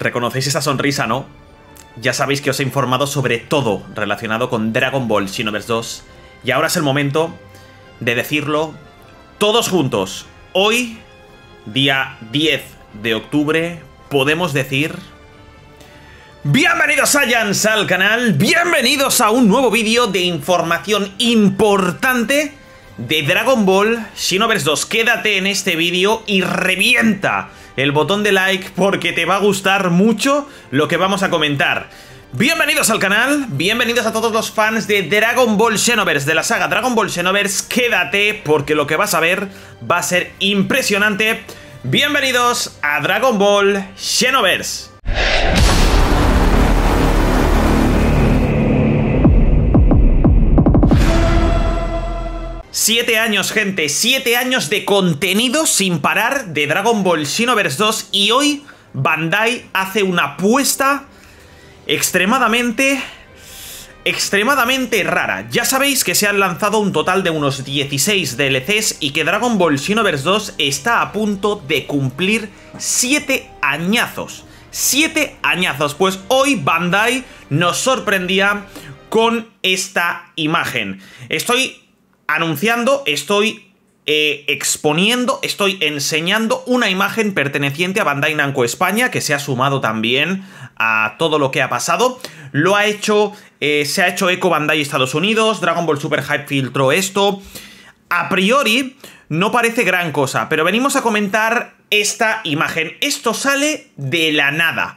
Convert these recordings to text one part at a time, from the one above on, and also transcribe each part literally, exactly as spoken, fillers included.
¿Reconocéis esa sonrisa, no? Ya sabéis que os he informado sobre todo relacionado con Dragon Ball Xenoverse dos. Y ahora es el momento de decirlo todos juntos. Hoy, día diez de octubre, podemos decir... ¡Bienvenidos Saiyans al canal! ¡Bienvenidos a un nuevo vídeo de información importante de Dragon Ball Xenoverse dos! Quédate en este vídeo y revienta el botón de like porque te va a gustar mucho lo que vamos a comentar. Bienvenidos al canal, bienvenidos a todos los fans de Dragon Ball Xenoverse, de la saga Dragon Ball Xenoverse. Quédate porque lo que vas a ver va a ser impresionante. Bienvenidos a Dragon Ball Xenoverse. Siete años, gente, siete años de contenido sin parar de Dragon Ball Xenoverse dos y hoy Bandai hace una apuesta extremadamente, extremadamente rara. Ya sabéis que se han lanzado un total de unos dieciséis D L Cs y que Dragon Ball Xenoverse dos está a punto de cumplir siete añazos. siete añazos, pues hoy Bandai nos sorprendía con esta imagen. Estoy... anunciando, estoy eh, exponiendo, estoy enseñando una imagen perteneciente a Bandai Namco España, que se ha sumado también a todo lo que ha pasado. Lo ha hecho, eh, se ha hecho eco Bandai Estados Unidos, Dragon Ball Super Hype filtró esto. A priori no parece gran cosa, pero venimos a comentar esta imagen. Esto sale de la nada.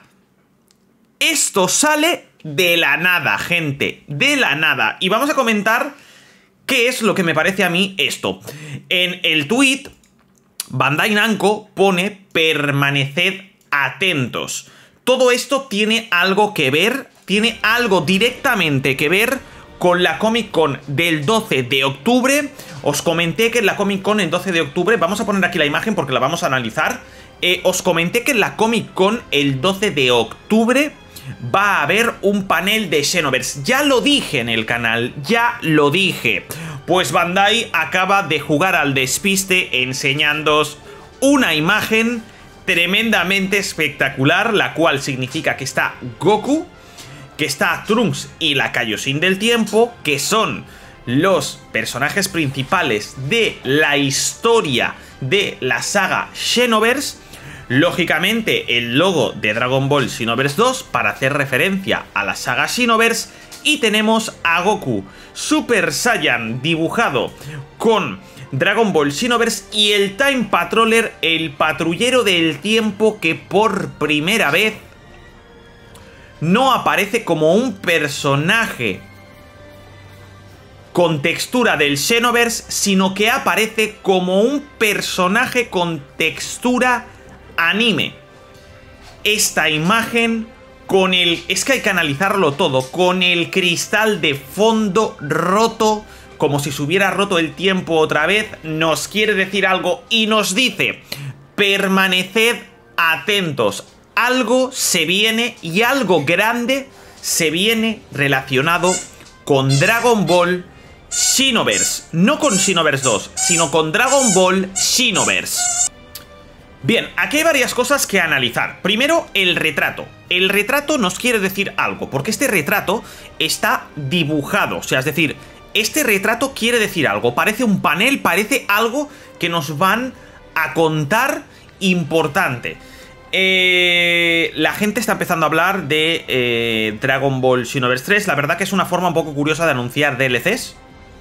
Esto sale de la nada, gente, de la nada. Y vamos a comentar... ¿qué es lo que me parece a mí esto? En el tweet, Bandai Namco pone permaneced atentos. Todo esto tiene algo que ver, tiene algo directamente que ver con la Comic Con del doce de octubre. Os comenté que en la Comic Con el doce de octubre, vamos a poner aquí la imagen porque la vamos a analizar. Eh, os comenté que en la Comic Con el doce de octubre... va a haber un panel de Xenoverse. Ya lo dije en el canal, ya lo dije. Pues Bandai acaba de jugar al despiste enseñándoos una imagen tremendamente espectacular, la cual significa que está Goku, que está Trunks y la Kaioshin del tiempo, que son los personajes principales de la historia de la saga Xenoverse. Lógicamente el logo de Dragon Ball Xenoverse dos para hacer referencia a la saga Xenoverse. Y tenemos a Goku Super Saiyan dibujado con Dragon Ball Xenoverse y el Time Patroller, el patrullero del tiempo, que por primera vez no aparece como un personaje con textura del Xenoverse, sino que aparece como un personaje con textura anime. Esta imagen con el... es que hay que analizarlo todo. Con el cristal de fondo roto, como si se hubiera roto el tiempo otra vez, nos quiere decir algo y nos dice: permaneced atentos. Algo se viene y algo grande se viene relacionado con Dragon Ball Xenoverse. No con Xenoverse dos, sino con Dragon Ball Xenoverse. Bien, aquí hay varias cosas que analizar. Primero, el retrato. El retrato nos quiere decir algo, porque este retrato está dibujado. O sea, es decir, este retrato quiere decir algo. Parece un panel, parece algo que nos van a contar importante. Eh, la gente está empezando a hablar de eh, Dragon Ball Xenoverse tres. La verdad que es una forma un poco curiosa de anunciar D L Cs.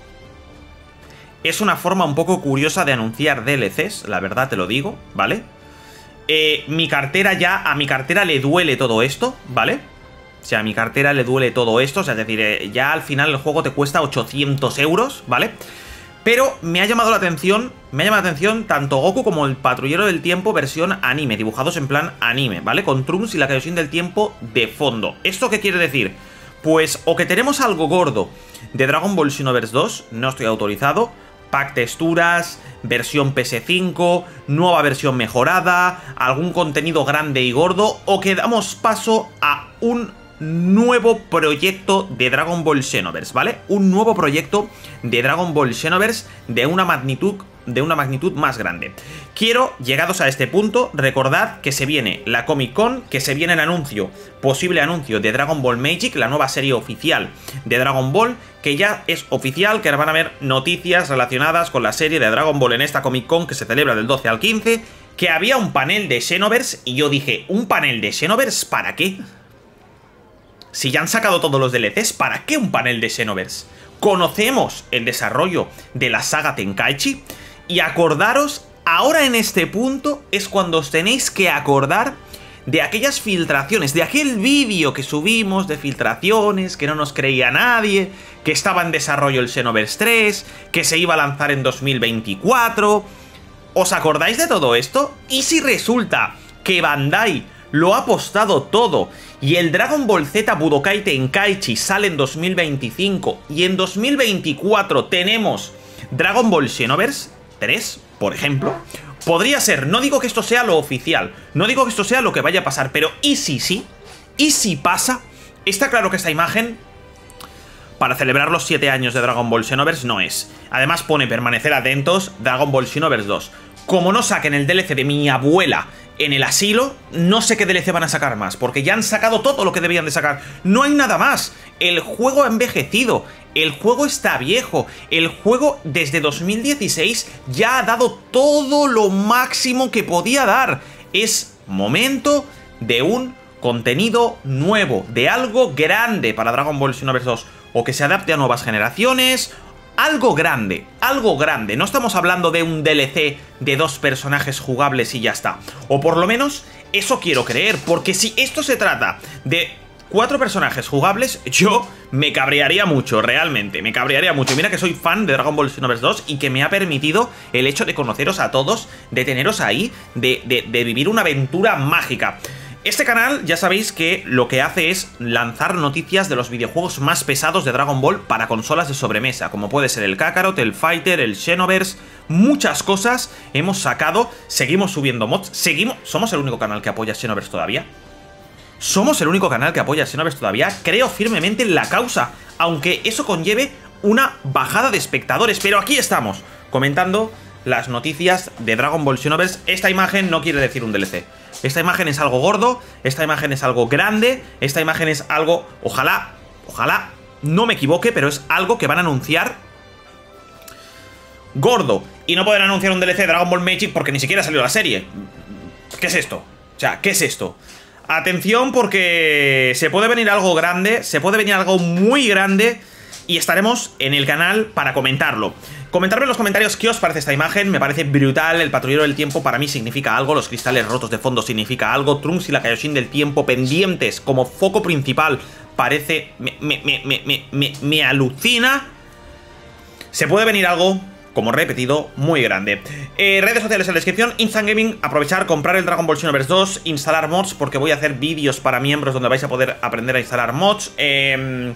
Es una forma un poco curiosa de anunciar D L Cs, la verdad te lo digo, ¿vale? Eh, mi cartera ya, a mi cartera le duele todo esto, ¿vale? O sea, a mi cartera le duele todo esto, o sea, es decir, eh, ya al final el juego te cuesta ochocientos euros, ¿vale? Pero me ha llamado la atención, me ha llamado la atención tanto Goku como el Patrullero del Tiempo versión anime, dibujados en plan anime, ¿vale? Con Trunks y la Kaioshin del Tiempo de fondo. ¿Esto qué quiere decir? Pues o que tenemos algo gordo de Dragon Ball Xenoverse dos, no estoy autorizado, pack texturas, versión P S cinco, nueva versión mejorada, algún contenido grande y gordo, o que damos paso a un nuevo proyecto de Dragon Ball Xenoverse, ¿vale? Un nuevo proyecto de Dragon Ball Xenoverse de una magnitud de una magnitud más grande. Quiero, llegados a este punto, recordad que se viene la Comic Con, que se viene el anuncio, posible anuncio de Dragon Ball Magic, la nueva serie oficial de Dragon Ball, que ya es oficial, que van a haber noticias relacionadas con la serie de Dragon Ball en esta Comic Con que se celebra del doce al quince, que había un panel de Xenoverse, y yo dije, ¿un panel de Xenoverse para qué? Si ya han sacado todos los D L Cs, ¿para qué un panel de Xenoverse? Conocemos el desarrollo de la saga Tenkaichi, y acordaros, ahora en este punto es cuando os tenéis que acordar de aquellas filtraciones, de aquel vídeo que subimos de filtraciones, que no nos creía nadie, que estaba en desarrollo el Xenoverse tres, que se iba a lanzar en dos mil veinticuatro... ¿Os acordáis de todo esto? ¿Y si resulta que Bandai lo ha apostado todo y el Dragon Ball Z Budokai Tenkaichi sale en dos mil veinticinco y en dos mil veinticuatro tenemos Dragon Ball Xenoverse tres, por ejemplo? Podría ser, no digo que esto sea lo oficial, no digo que esto sea lo que vaya a pasar, pero ¿y si sí? ¿Y si pasa? Está claro que esta imagen, para celebrar los siete años de Dragon Ball Xenoverse, no es. Además pone permanecer atentos Dragon Ball Xenoverse dos. Como no saquen el D L C de mi abuela en el asilo, no sé qué D L C van a sacar más, porque ya han sacado todo lo que debían de sacar. No hay nada más. El juego ha envejecido, el juego está viejo, el juego desde dos mil dieciséis ya ha dado todo lo máximo que podía dar. Es momento de un contenido nuevo, de algo grande para Dragon Ball Xenoverse dos, o que se adapte a nuevas generaciones. Algo grande, algo grande. No estamos hablando de un D L C de dos personajes jugables y ya está. O por lo menos eso quiero creer, porque si esto se trata de cuatro personajes jugables, yo me cabrearía mucho, realmente, me cabrearía mucho. Mira que soy fan de Dragon Ball Xenoverse dos y que me ha permitido el hecho de conoceros a todos, de teneros ahí, de, de, de vivir una aventura mágica. Este canal ya sabéis que lo que hace es lanzar noticias de los videojuegos más pesados de Dragon Ball para consolas de sobremesa, como puede ser el Kakarot, el Fighter, el Xenoverse, muchas cosas hemos sacado, seguimos subiendo mods, seguimos... ¿Somos el único canal que apoya Xenoverse todavía? ¿Somos el único canal que apoya Xenoverse todavía? Creo firmemente en la causa, aunque eso conlleve una bajada de espectadores, pero aquí estamos, comentando las noticias de Dragon Ball Xenoverse. Esta imagen no quiere decir un D L C. Esta imagen es algo gordo, esta imagen es algo grande, esta imagen es algo... Ojalá, ojalá no me equivoque, pero es algo que van a anunciar gordo. Y no pueden anunciar un D L C de Dragon Ball Magic porque ni siquiera ha salido la serie. ¿Qué es esto? O sea, ¿qué es esto? Atención, porque se puede venir algo grande, se puede venir algo muy grande, y estaremos en el canal para comentarlo. Comentadme en los comentarios qué os parece esta imagen. Me parece brutal. El patrullero del tiempo para mí significa algo. Los cristales rotos de fondo significa algo. Trunks y la Kaioshin del tiempo pendientes como foco principal parece... Me, me, me, me, me, me alucina. Se puede venir algo, como repetido, muy grande. Eh, redes sociales en la descripción. Instant Gaming, aprovechar, comprar el Dragon Ball Xenoverse dos, instalar mods, porque voy a hacer vídeos para miembros donde vais a poder aprender a instalar mods. Eh...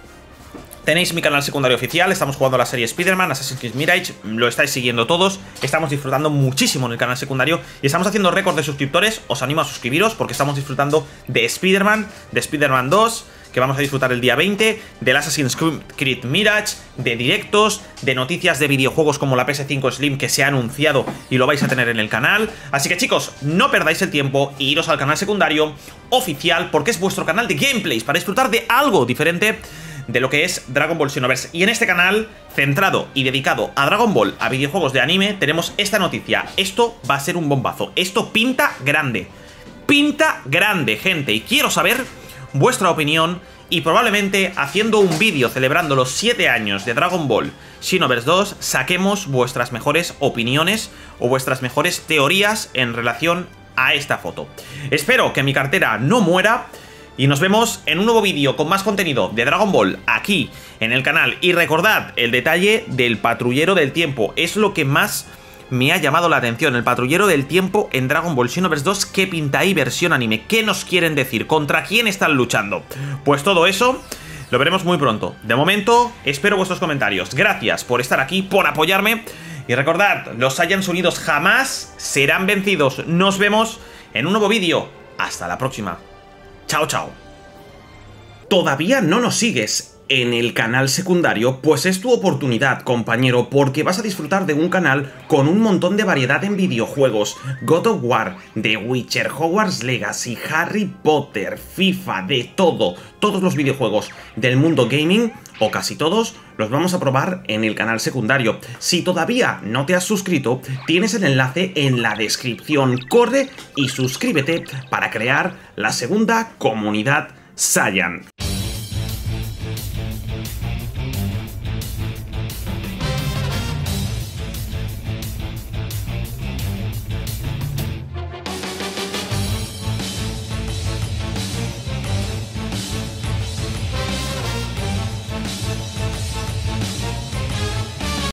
Tenéis mi canal secundario oficial, estamos jugando la serie Spider-Man, Assassin's Creed Mirage, lo estáis siguiendo todos, estamos disfrutando muchísimo en el canal secundario y estamos haciendo récord de suscriptores. Os animo a suscribiros porque estamos disfrutando de Spider-Man, de Spider-Man dos, que vamos a disfrutar el día veinte, del Assassin's Creed Mirage, de directos, de noticias de videojuegos como la P S cinco Slim que se ha anunciado y lo vais a tener en el canal. Así que chicos, no perdáis el tiempo e iros al canal secundario oficial porque es vuestro canal de gameplays para disfrutar de algo diferente de lo que es Dragon Ball Xenoverse. Y en este canal, centrado y dedicado a Dragon Ball, a videojuegos de anime, tenemos esta noticia. Esto va a ser un bombazo. Esto pinta grande. Pinta grande, gente. Y quiero saber vuestra opinión. Y probablemente, haciendo un vídeo celebrando los siete años de Dragon Ball Xenoverse dos, saquemos vuestras mejores opiniones o vuestras mejores teorías en relación a esta foto. Espero que mi cartera no muera. Y nos vemos en un nuevo vídeo con más contenido de Dragon Ball aquí en el canal. Y recordad, el detalle del patrullero del tiempo es lo que más me ha llamado la atención. El patrullero del tiempo en Dragon Ball Xenoverse dos. ¿Qué pinta ahí versión anime? ¿Qué nos quieren decir? ¿Contra quién están luchando? Pues todo eso lo veremos muy pronto. De momento, espero vuestros comentarios. Gracias por estar aquí, por apoyarme. Y recordad, los Saiyans unidos jamás serán vencidos. Nos vemos en un nuevo vídeo. Hasta la próxima. Chao, chao. ¿Todavía no nos sigues en el canal secundario, pues es tu oportunidad, compañero, porque vas a disfrutar de un canal con un montón de variedad en videojuegos. God of War, The Witcher, Hogwarts Legacy, Harry Potter, FIFA, de todo. Todos los videojuegos del mundo gaming, o casi todos, los vamos a probar en el canal secundario. Si todavía no te has suscrito, tienes el enlace en la descripción. Corre y suscríbete para crear la segunda comunidad Saiyan.